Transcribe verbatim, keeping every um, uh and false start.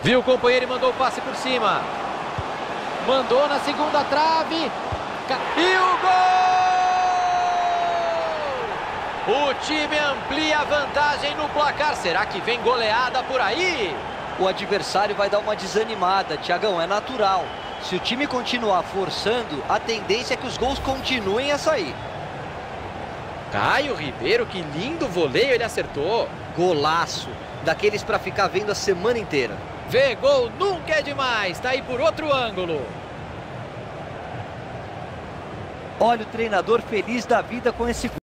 Viu o companheiro e mandou o passe por cima. Mandou na segunda trave. E o gol! O time amplia a vantagem no placar. Será que vem goleada por aí? O adversário vai dar uma desanimada, Thiagão, é natural. Se o time continuar forçando, a tendência é que os gols continuem a sair. Caio Ribeiro, que lindo voleio ele acertou. Golaço, daqueles para ficar vendo a semana inteira. Ver gol nunca é demais, tá aí por outro ângulo. Olha o treinador feliz da vida com esse